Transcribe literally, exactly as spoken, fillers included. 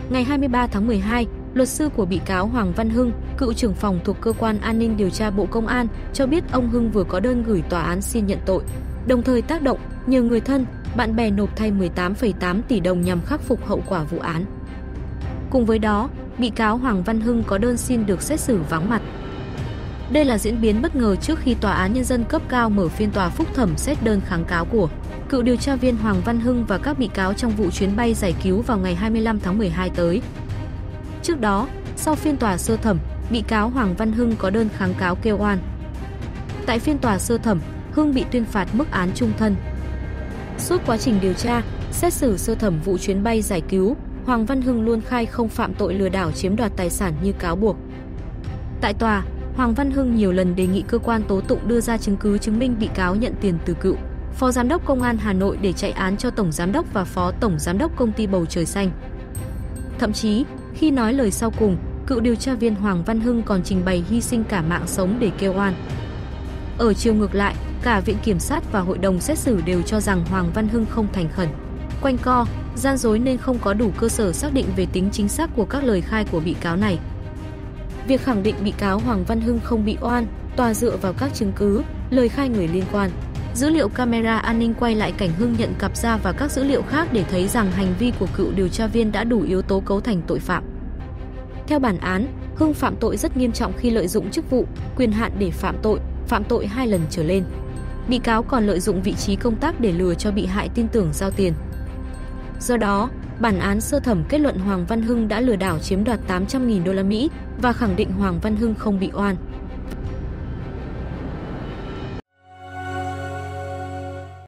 Ngày hai mươi ba tháng mười hai, luật sư của bị cáo Hoàng Văn Hưng, cựu trưởng phòng thuộc Cơ quan An ninh Điều tra Bộ Công an, cho biết ông Hưng vừa có đơn gửi tòa án xin nhận tội, đồng thời tác động nhờ người thân, bạn bè nộp thay mười tám phẩy tám tỷ đồng nhằm khắc phục hậu quả vụ án. Cùng với đó, bị cáo Hoàng Văn Hưng có đơn xin được xét xử vắng mặt. Đây là diễn biến bất ngờ trước khi Tòa án Nhân dân cấp cao mở phiên tòa phúc thẩm xét đơn kháng cáo của cựu điều tra viên Hoàng Văn Hưng và các bị cáo trong vụ chuyến bay giải cứu vào ngày hai mươi lăm tháng mười hai tới. Trước đó, sau phiên tòa sơ thẩm, bị cáo Hoàng Văn Hưng có đơn kháng cáo kêu oan. Tại phiên tòa sơ thẩm, Hưng bị tuyên phạt mức án chung thân. Suốt quá trình điều tra, xét xử sơ thẩm vụ chuyến bay giải cứu, Hoàng Văn Hưng luôn khai không phạm tội lừa đảo chiếm đoạt tài sản như cáo buộc. Tại tòa, Hoàng Văn Hưng nhiều lần đề nghị cơ quan tố tụng đưa ra chứng cứ chứng minh bị cáo nhận tiền từ cựu Phó Giám đốc Công an Hà Nội để chạy án cho Tổng Giám đốc và Phó Tổng Giám đốc Công ty Bầu Trời Xanh. Thậm chí, khi nói lời sau cùng, cựu điều tra viên Hoàng Văn Hưng còn trình bày hy sinh cả mạng sống để kêu oan. Ở chiều ngược lại, cả Viện Kiểm sát và Hội đồng xét xử đều cho rằng Hoàng Văn Hưng không thành khẩn, quanh co, gian dối nên không có đủ cơ sở xác định về tính chính xác của các lời khai của bị cáo này. Việc khẳng định bị cáo Hoàng Văn Hưng không bị oan, tòa dựa vào các chứng cứ, lời khai người liên quan, dữ liệu camera an ninh quay lại cảnh Hưng nhận cặp ra và các dữ liệu khác để thấy rằng hành vi của cựu điều tra viên đã đủ yếu tố cấu thành tội phạm. Theo bản án, Hưng phạm tội rất nghiêm trọng khi lợi dụng chức vụ, quyền hạn để phạm tội, phạm tội hai lần trở lên. Bị cáo còn lợi dụng vị trí công tác để lừa cho bị hại tin tưởng giao tiền. Do đó, bản án sơ thẩm kết luận Hoàng Văn Hưng đã lừa đảo chiếm đoạt tám trăm nghìn đô la Mỹ và khẳng định Hoàng Văn Hưng không bị oan.